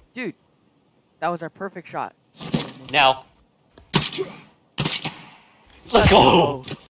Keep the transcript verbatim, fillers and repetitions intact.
Dude, that was our perfect shot. Now. Let's go!